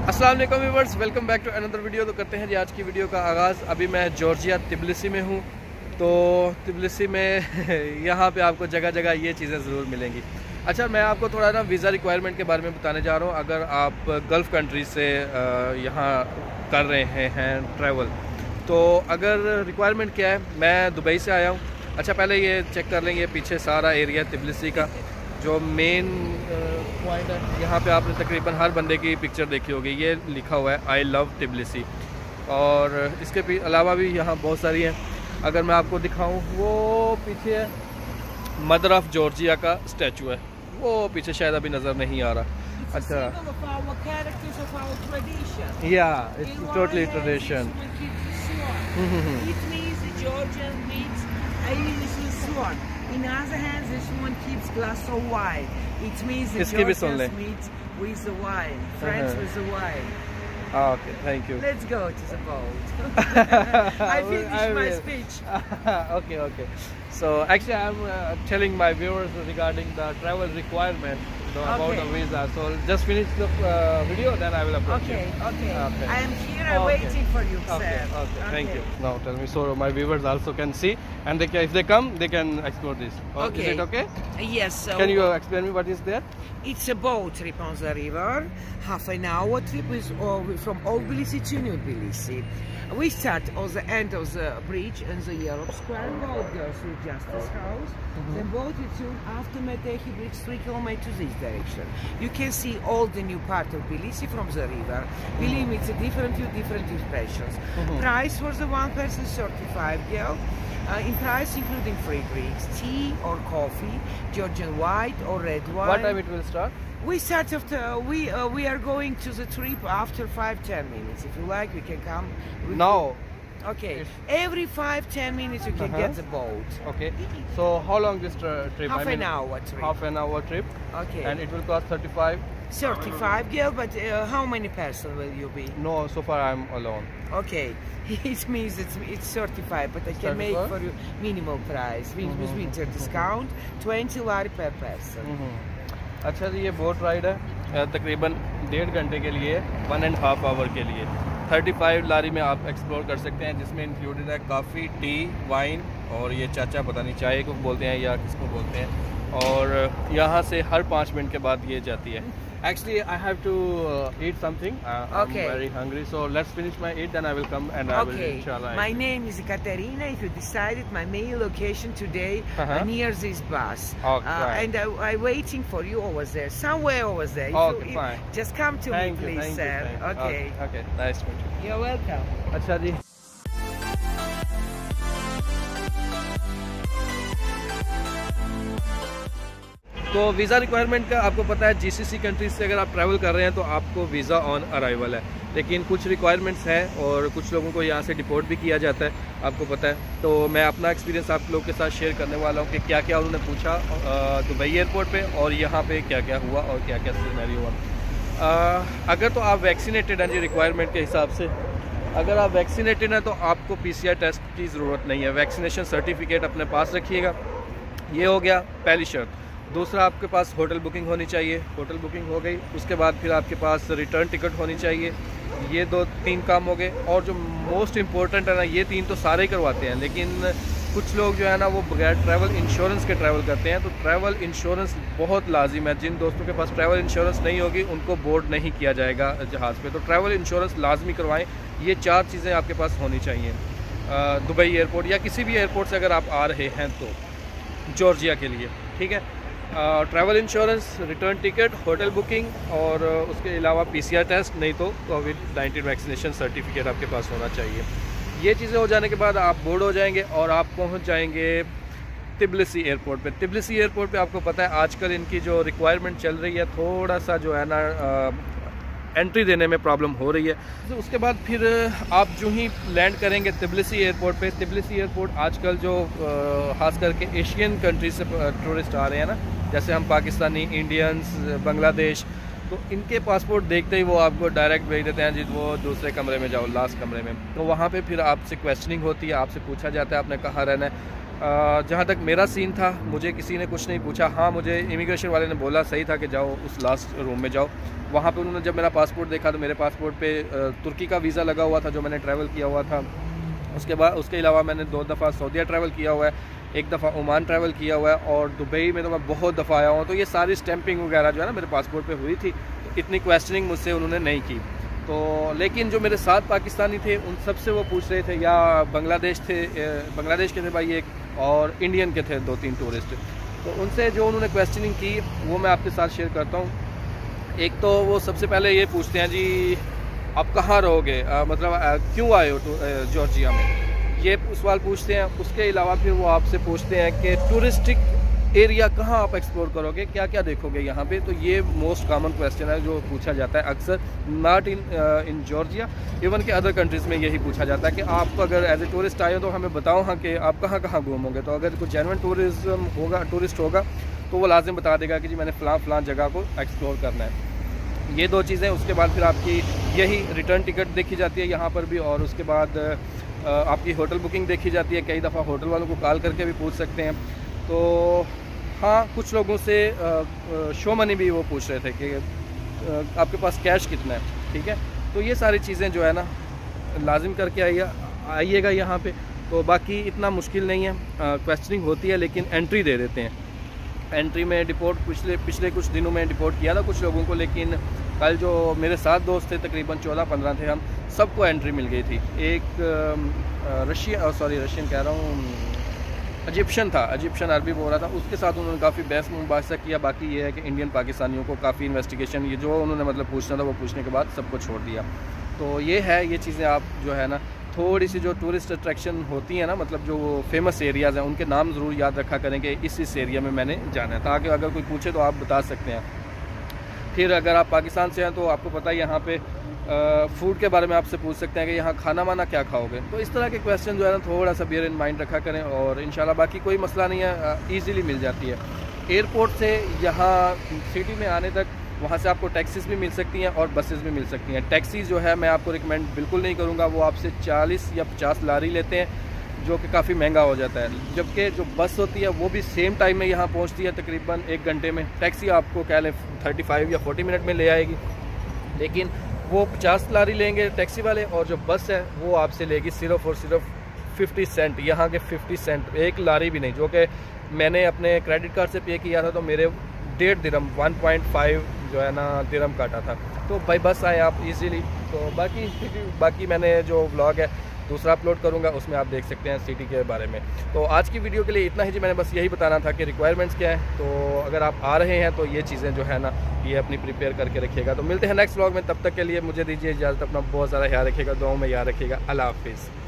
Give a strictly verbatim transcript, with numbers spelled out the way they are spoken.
अस्सलाम वालेकुम viewers, welcome back to another video. तो करते हैं जी आज की वीडियो का आगाज़। अभी मैं जॉर्जिया तिबिलिसी में हूँ। तो तिबिलिसी में यहाँ पे आपको जगह जगह ये चीज़ें ज़रूर मिलेंगी। अच्छा, मैं आपको थोड़ा ना वीज़ा रिक्वायरमेंट के बारे में बताने जा रहा हूँ। अगर आप गल्फ़ कंट्री से यहाँ कर रहे हैं ट्रैवल, तो अगर रिक्वायरमेंट क्या है, मैं दुबई से आया हूँ। अच्छा, पहले ये चेक कर लेंगे पीछे सारा एरिया तिबिलिसी का जो मेन पॉइंट है। यहाँ पे आपने तकरीबन हर बंदे की पिक्चर देखी होगी, ये लिखा हुआ है आई लव तिबिलिसी। और इसके अलावा भी यहाँ बहुत सारी हैं। अगर मैं आपको दिखाऊं, वो पीछे है मदर ऑफ जॉर्जिया का स्टैचू है, वो पीछे शायद अभी नज़र नहीं आ रहा। अच्छा, या it's totally tradition. In other hands, this one keeps glass of wine. It means the Georgians meet with the wine, friends uh-huh. with the wine. Ah, okay, thank you. Let's go to the boat. I finished I my speech. okay, okay. So actually, I'm uh, telling my viewers regarding the travel requirement, so okay. about the visa. So just finish the uh, video, then I will approach okay, you. Okay, okay. I am here. I'm okay. waiting for you, okay. sir. Okay, okay. Thank you. Now tell me, so my viewers also can see, and they can, if they come, they can explore this. Okay. Is it okay? Yes. So can you uh, explain me what is there? It's a boat trip on the river, half an hour trip with, uh, from Old Tbilisi to New Tbilisi. We start on the end of the bridge in the Europe Square. Boat goes through Justice House. Mm-hmm. Then boat is soon after Metehi Bridge, three kilometers this direction. You can see all the new part of Tbilisi from the river. Mm-hmm. Believe me, it's a different view, different impressions. Mm-hmm. Price for the one person thirty-five gel. Uh, in price including free drinks, tea or coffee, Georgian white or red wine. What time it will start? We start after we uh, we are going to the trip after five ten minutes. If you like, we can come. We no. Can, okay. Every five ten minutes you can uh-huh. get the boat. Okay. So how long this tra trip? Half I mean, an hour trip. Half an hour trip. Okay. And it will cost thirty-five. thirty-five, girl. But uh, how many person will you be? No, so far I'm alone. Okay. It means it's it's thirty-five, but I can make for you minimal price. With mm-hmm. winter discount, twenty lari per person. Mm-hmm. अच्छा जी, ये boat ride है तकरीबन डेढ़ घंटे के लिए, one and half hour के लिए पैंतीस लारी में आप एक्सप्लोर कर सकते हैं, जिसमें इंक्लूडेड है कॉफ़ी, टी, वाइन और ये चाचा पता नहीं चाय को बोलते हैं या किसको बोलते हैं। और यहाँ से हर पाँच मिनट के बाद ये जाती है। Actually, I have to uh, eat something. Uh, okay. I'm very hungry, so let's finish my eat, then I will come and I okay. will inshallah. My name is Katerina. If you decided, my main location today uh-huh. near this bus, okay, uh, right. and I, I'm waiting for you over there, somewhere over there. If okay, you, fine. Just come to thank me, you, please, thank sir. You, thank okay. okay. Okay. Nice to meet you. You're welcome. अच्छा जी। तो visa requirement का आपको पता है, GCC countries से अगर आप travel कर रहे हैं तो आपको वीज़ा ऑन अराइवल है, लेकिन कुछ रिक्वायरमेंट्स हैं और कुछ लोगों को यहाँ से डिपोर्ट भी किया जाता है, आपको पता है। तो मैं अपना एक्सपीरियंस आप लोगों के साथ शेयर करने वाला हूँ कि क्या क्या उन्होंने पूछा दुबई एयरपोर्ट पे और यहाँ पे क्या क्या हुआ और क्या क्या सिनेरियो हुआ। अगर तो आप वैक्सीनेटेड हैं जी, रिक्वायरमेंट के हिसाब से अगर आप वैक्सीनेटेड हैं तो आपको पीसीआर टेस्ट की ज़रूरत नहीं है। वैक्सीनेशन सर्टिफिकेट अपने पास रखिएगा, ये हो गया पहली शर्त। दूसरा, आपके पास होटल बुकिंग होनी चाहिए, होटल बुकिंग हो गई। उसके बाद फिर आपके पास रिटर्न टिकट होनी चाहिए। ये दो तीन काम हो गए। और जो मोस्ट इम्पोर्टेंट है ना, ये तीन तो सारे ही करवाते हैं, लेकिन कुछ लोग जो है ना वो बगैर ट्रैवल इंश्योरेंस के ट्रैवल करते हैं। तो ट्रैवल इंश्योरेंस बहुत लाजिम है। जिन दोस्तों के पास ट्रैवल इंश्योरेंस नहीं होगी उनको बोर्ड नहीं किया जाएगा जहाज़ पे, तो ट्रैवल इंश्योरेंस लाजमी करवाएं। ये चार चीज़ें आपके पास होनी चाहिए दुबई एयरपोर्ट या किसी भी एयरपोर्ट से अगर आप आ रहे हैं तो जॉर्जिया के लिए, ठीक है। Travel insurance, return ticket, hotel booking और uh, उसके अलावा पीसीआर टेस्ट, नहीं तो कोविड नाइन्टीन वैक्सीनेशन सर्टिफिकेट आपके पास होना चाहिए। ये चीज़ें हो जाने के बाद आप बोर्ड हो जाएंगे और आप पहुंच जाएंगे तिबिलिसी एयरपोर्ट पे। तिबिलिसी एयरपोर्ट पे आपको पता है आजकल इनकी जो रिक्वायरमेंट चल रही है, थोड़ा सा जो है ना एंट्री देने में प्रॉब्लम हो रही है। तो उसके बाद फिर आप जो ही लैंड करेंगे तिबिलिसी एयरपोर्ट पे, तिबिलिसी एयरपोर्ट आजकल जो ख़ास करके एशियन कंट्री से टूरिस्ट आ रहे हैं ना, जैसे हम पाकिस्तानी, इंडियंस, बांग्लादेश, तो इनके पासपोर्ट देखते ही वो आपको डायरेक्ट भेज देते हैं जी, वो दूसरे कमरे में जाओ, लास्ट कमरे में। तो वहाँ पे फिर आपसे क्वेश्चनिंग होती है, आपसे पूछा जाता है आपने कहाँ रहना है। जहाँ तक मेरा सीन था, मुझे किसी ने कुछ नहीं पूछा। हाँ, मुझे इमिग्रेशन वाले ने बोला सही था कि जाओ उस लास्ट रूम में जाओ, वहाँ पे उन्होंने जब मेरा पासपोर्ट देखा तो मेरे पासपोर्ट पे तुर्की का वीज़ा लगा हुआ था जो मैंने ट्रैवल किया हुआ था। उसके बाद उसके अलावा मैंने दो दफ़ा सऊदीया ट्रैवल किया हुआ है, एक दफ़ा ओमान ट्रैवल किया हुआ है और दुबई में तो मैं बहुत दफ़ा आया हूँ। तो ये सारी स्टैंपिंग वगैरह जो है ना मेरे पासपोर्ट पे हुई थी, तो इतनी क्वेश्चनिंग मुझसे उन्होंने नहीं की। तो लेकिन जो मेरे साथ पाकिस्तानी थे उन सब से वो पूछ रहे थे, या बांग्लादेश थे, बांग्लादेश के थे भाई एक, और इंडियन के थे दो तीन टूरिस्ट। तो उनसे जो उन्होंने क्वेश्चनिंग की वो मैं आपके साथ शेयर करता हूँ। एक तो वो सबसे पहले ये पूछते हैं, जी आप कहाँ रहोगे, आ, मतलब आ, क्यों आए हो जॉर्जिया में, ये सवाल पूछते हैं। उसके अलावा फिर वो आपसे पूछते हैं कि टूरिस्टिक एरिया कहाँ आप एक्सप्लोर करोगे, क्या क्या देखोगे यहाँ पे। तो ये मोस्ट कॉमन क्वेश्चन है जो पूछा जाता है अक्सर, not in in Georgia, even के अदर कंट्रीज़ में यही पूछा जाता है कि आप अगर एज ए टूरिस्ट आए हो तो हमें बताओ हाँ कि आप कहाँ कहाँ घूमोगे। तो अगर कोई जेन्युइन टूरिज्म होगा, टूरिस्ट होगा, तो वो लाजिम बता देगा कि जी मैंने फ़लाँ फ़लाँ जगह को एक्सप्लोर करना है। ये दो चीज़ें। उसके बाद फिर आपकी यही रिटर्न टिकट देखी जाती है यहाँ पर भी, और उसके बाद आपकी होटल बुकिंग देखी जाती है। कई दफ़ा होटल वालों को कॉल करके भी पूछ सकते हैं। तो हाँ, कुछ लोगों से शो मनी भी वो पूछ रहे थे कि आपके पास कैश कितना है, ठीक है। तो ये सारी चीज़ें जो है ना लाजिम करके आइए आइएगा यहाँ पे। तो बाकी इतना मुश्किल नहीं है, क्वेश्चनिंग होती है लेकिन एंट्री दे देते हैं। एंट्री में डिपोर्ट पिछले पिछले कुछ दिनों में डिपोर्ट किया था कुछ लोगों को, लेकिन कल जो मेरे साथ दोस्त थे तकरीबन चौदह पंद्रह थे हम, सबको एंट्री मिल गई थी। एक रशिया सॉरी रशियन कह रहा हूँ इजिप्शियन था, इजिप्शियन अरबी बोल रहा था, उसके साथ उन्होंने काफ़ी बहस मुबाहिसा किया। बाकी ये है कि इंडियन पाकिस्तानियों को काफ़ी इन्वेस्टिगेशन, ये जो उन्होंने मतलब पूछना था वो पूछने के बाद सबको छोड़ दिया। तो ये है, ये चीज़ें आप जो है ना थोड़ी सी जो टूरिस्ट अट्रैक्शन होती है ना, मतलब जो फेमस एरियाज़ हैं उनके नाम ज़रूर याद रखा करें कि इस इस एरिया में मैंने जाना है, ताकि अगर कोई पूछे तो आप बता सकते हैं। फिर अगर आप पाकिस्तान से हैं तो आपको पता है यहाँ पे फूड के बारे में आपसे पूछ सकते हैं कि यहाँ खाना वाना क्या खाओगे। तो इस तरह के क्वेश्चन जो है ना थोड़ा सा बियर इन माइंड रखा करें, और इंशाल्लाह बाकी कोई मसला नहीं है, ईज़िली मिल जाती है। एयरपोर्ट से यहाँ सिटी में आने तक वहाँ से आपको टैक्सीज भी मिल सकती हैं और बसेस भी मिल सकती हैं। टैक्सी जो है मैं आपको रिकमेंड बिल्कुल नहीं करूँगा, वो आपसे चालीस या पचास लारी लेते हैं जो कि काफ़ी महंगा हो जाता है। जबकि जो बस होती है वो भी सेम टाइम में यहाँ पहुँचती है, तकरीबन एक घंटे में। टैक्सी आपको कह लें थर्टी फाइव या फोर्टी मिनट में ले आएगी, लेकिन वो पचास लारी लेंगे टैक्सी वाले, और जो बस है वो आपसे लेगी सिर्फ और सिर्फ फिफ्टी सेंट, यहाँ के फिफ्टी सेंट, एक लारी भी नहीं। जो कि मैंने अपने क्रेडिट कार्ड से पे किया था तो मेरे डेढ़ दिरहम वन पॉइंट फाइव जो है ना दिरहम काटा था। तो भाई बस आए आप इजीली। तो बाकी बाकी मैंने जो व्लॉग है दूसरा अपलोड करूंगा, उसमें आप देख सकते हैं सिटी के बारे में। तो आज की वीडियो के लिए इतना ही जी, मैंने बस यही बताना था कि रिक्वायरमेंट्स क्या है। तो अगर आप आ रहे हैं तो ये चीज़ें जो है ना ये अपनी प्रिपेयर करके रखिएगा। तो मिलते हैं नेक्स्ट व्लॉग में, तब तक के लिए मुझे दीजिए इजाज़त। अपना बहुत ज़्यादा ख्याल रखिएगा, दुआओं में याद रखिएगा। अल्लाह हाफिज़।